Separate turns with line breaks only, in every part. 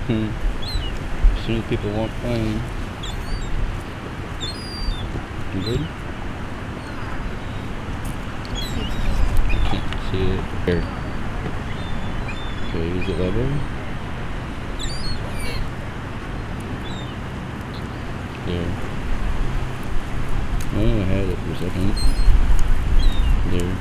As soon as people walk by. You good? I can't see it. Here. Okay, use it level. There. Oh, I had it for a second. There.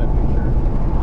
picture.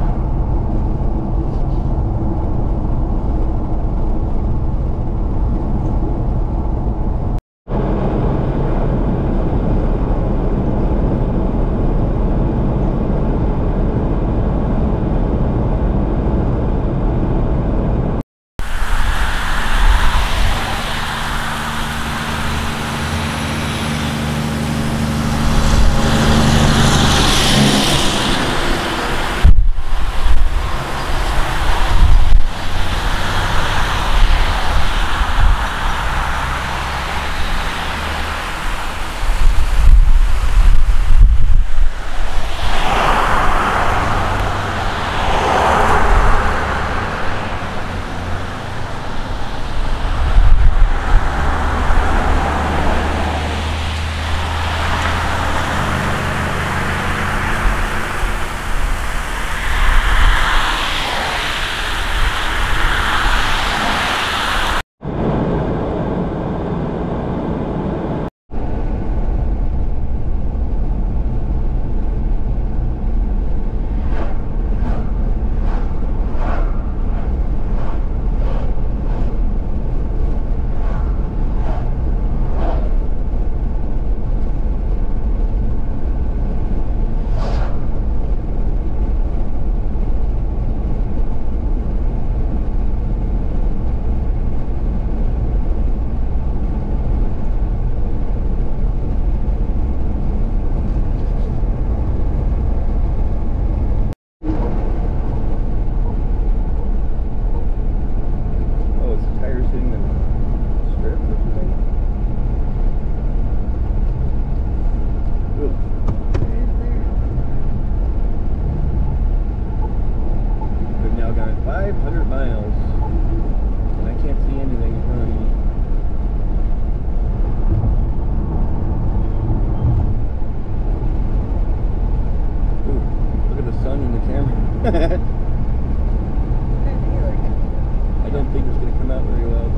I don't think it's going to come out very well.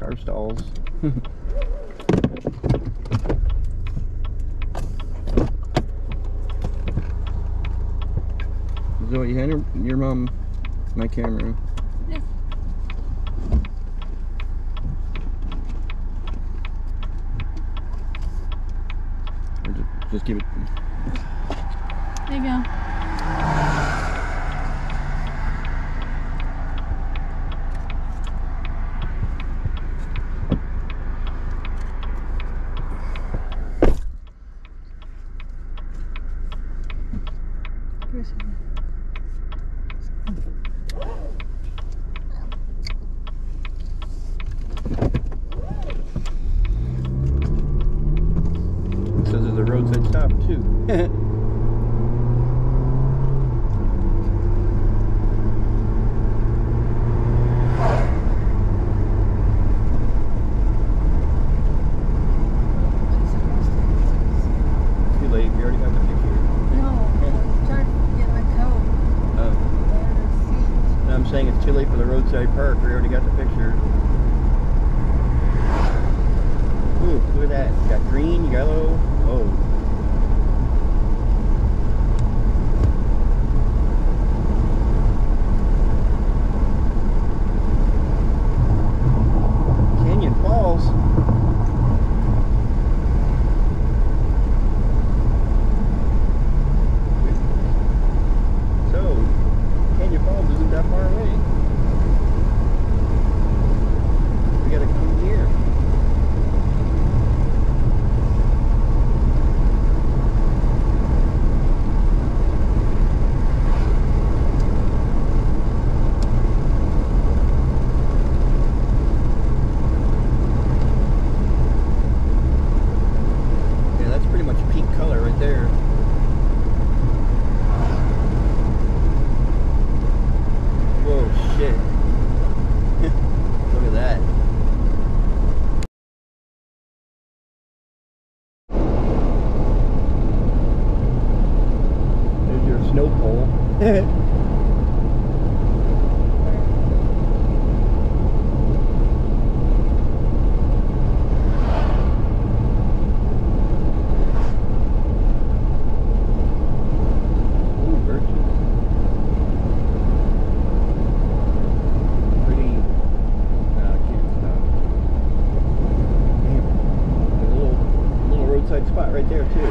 car stalls. Zoe, you hand your mom my camera.
Yes.
Or just give it.
There you go.
It says there's a roadside stop too. Too late, we already got the picture.
No, I'm trying to get my coat.
And I'm saying it's too late for the roadside park, we already got the picture. Ooh, look at that. You got green, yellow. Oh. Canyon Falls. So, Canyon Falls isn't that far away. We gotta come here. Yeah, that's pretty much peak color right there. Whoa, shit. Look at that. There's your snow pole. Ooh, birches. Pretty. No, I can't stop. Damn. There's a little roadside spot right there too.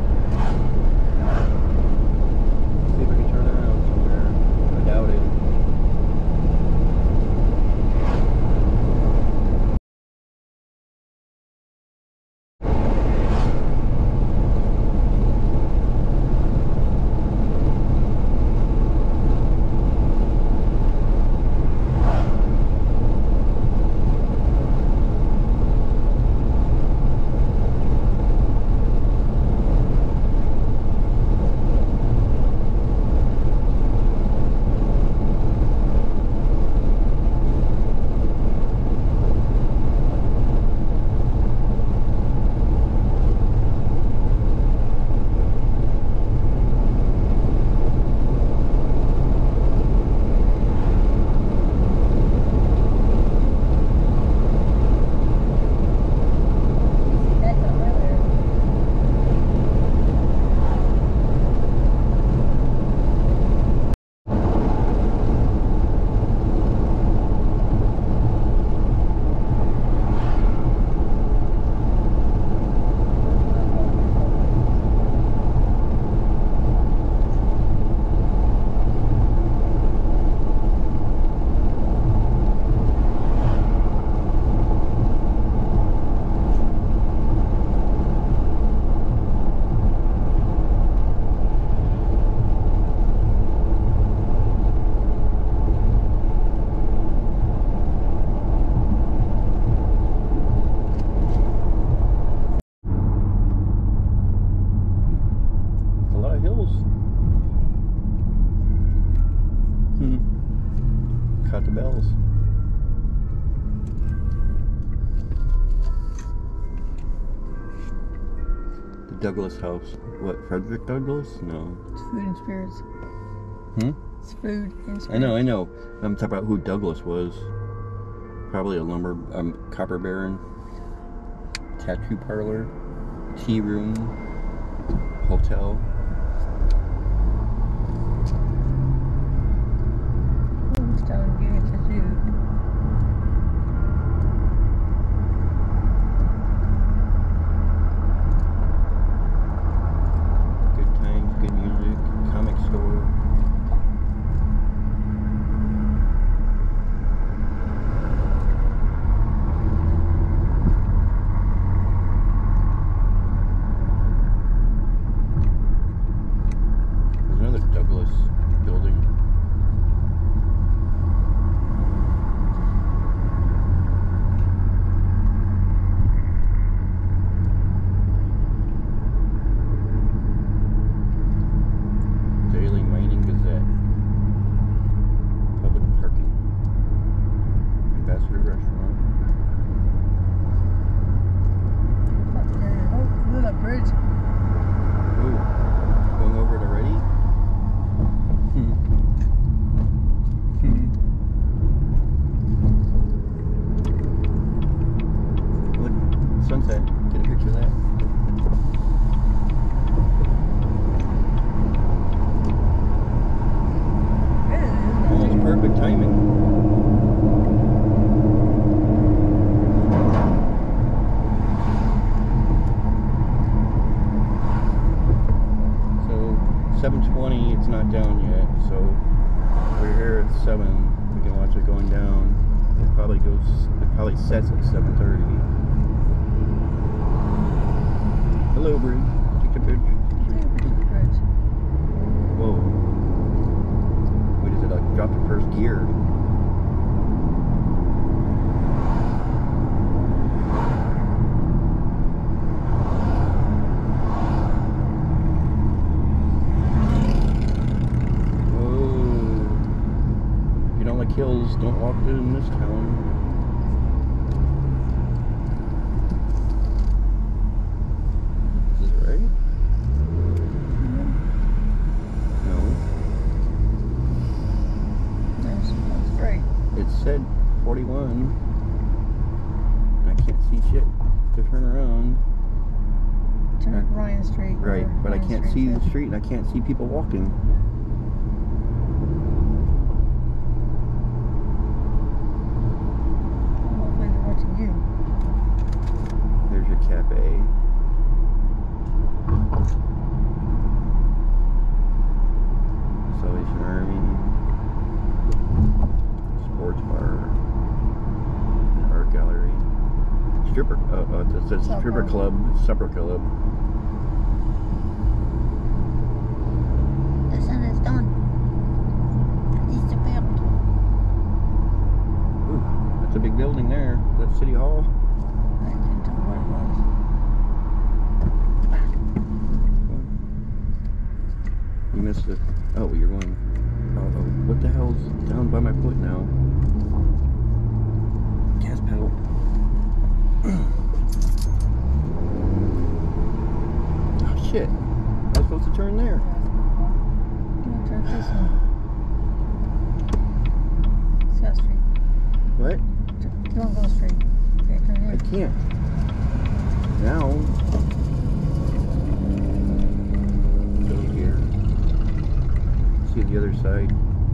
See if I can turn around somewhere. I doubt it.
See that down there?
It's a lot of hills. Caught the bells. The Douglas house. What, Frederick Douglass? No.
It's food and spirits.
Hmm?
It's food and spirits.
I know. I'm talking about who Douglas was. Probably a lumber, copper baron, tattoo parlor, tea room, hotel.
Who's down here to do?
Good times, good music, comic store. There's another Douglas building. Daily Mining Gazette. Public parking. Ambassador Restaurant.
Oh, look at that bridge.
Ooh, going over it already? Look, sunset. Get a picture of that. Almost perfect timing. So 7:20, it's not down yet. So we're here at 7. We can watch it going down. It probably sets at 7:30. Hello, Bree. Take a picture.
Bridge.
Whoa. Wait, is it like drop the first gear? Whoa. If you don't like hills, don't walk in this town. Is this right? No.
That's right.
It said 41. I can't see shit to turn around.
Turn Ryan Street.
Right,
or
but I
Ryan
can't
Street
see the
said.
street and I can't see people walking.
Hopefully they're watching you.
There's your cafe. Salvation Army. Sports bar. Art gallery. Stripper. It says stripper club. Supper club.
The sun is done. It's built.
Ooh, that's a big building there. That's City Hall.
I can't tell what it was.
You missed it. Oh, you're going. Uh-oh. What the hell's down by my foot now? Gas pedal. Oh, shit. I was supposed to turn there.
You want to turn this one? Scott Street.
What?
You want to go straight? Okay, turn
I
here.
can't. Now. Go here. See the other side.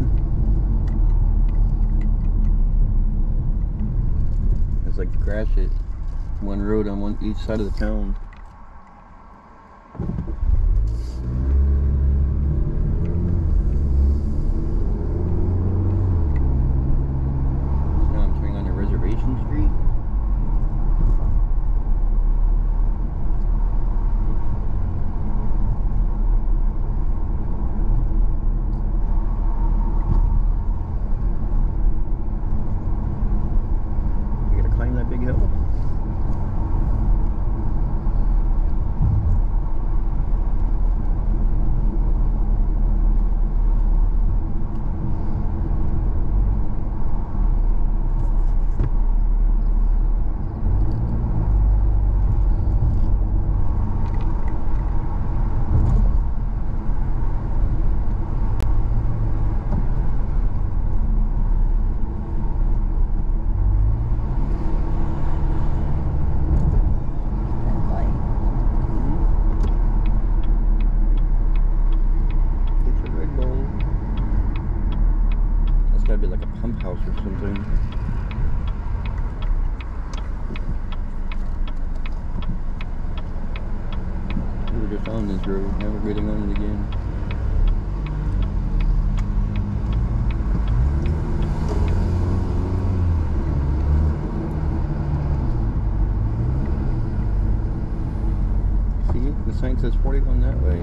It's like crash it. One road on each side of the town. Now I'm turning on the Reservation Street. You gotta climb that big hill. Gotta be like a pump house or something. We were just on this road, now we're getting on it again. See, the sign says 41 that way.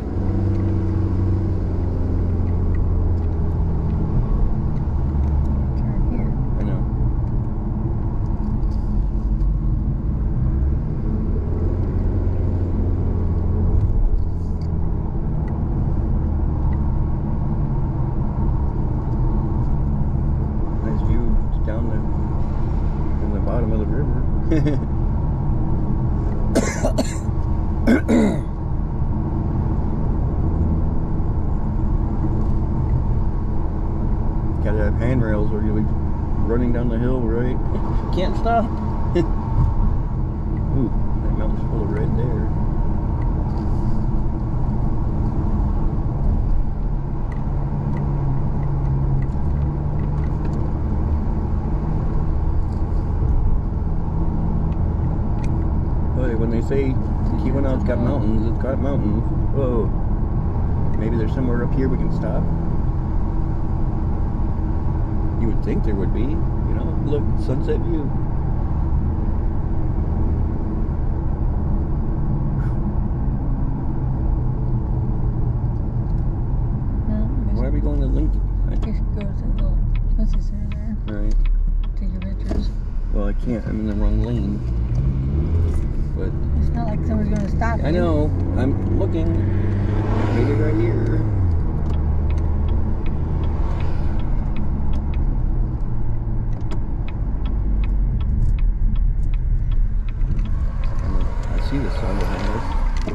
Gotta have handrails or you'll be running down the hill, right? Can't stop. Ooh, that mountain's full of red there. But when they say Kewenaaw's got mountains, it's got mountains. Whoa. Maybe there's somewhere up here we can stop? You would think there would be, you know, look, sunset view. Why are we going to Lincoln?
You should go to the little Quincy Center there.
Alright.
Take your pictures.
Well, I can't, I'm in the wrong lane. But
it's not like someone's going to stop you.
I know, I'm looking. Maybe right here. See the sun behind us.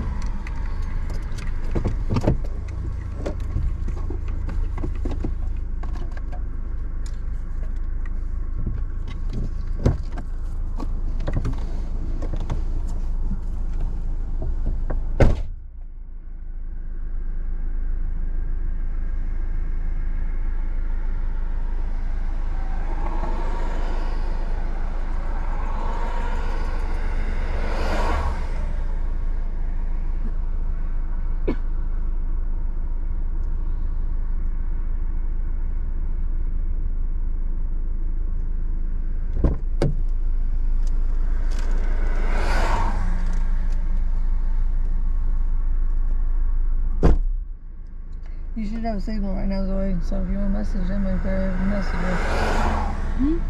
You should have a signal right now, Zoe, so if you want to message them, you better message them. Hmm?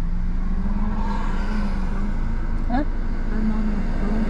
Huh?
I'm on my phone.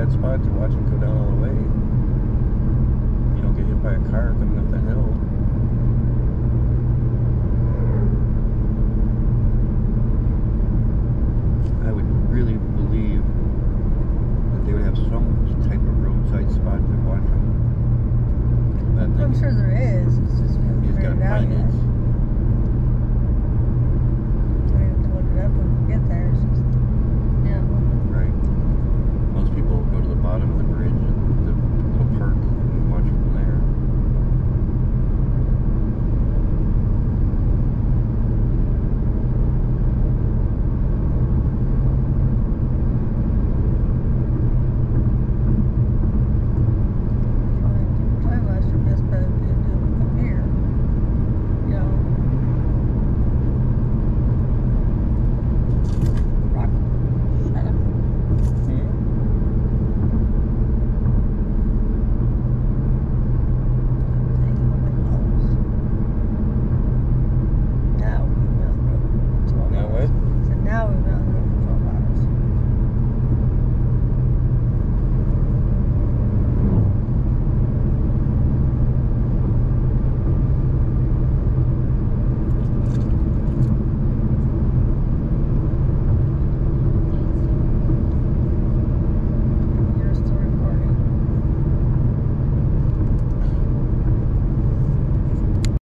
spot to watch it go down all the way. You don't get hit by a car coming up the hill.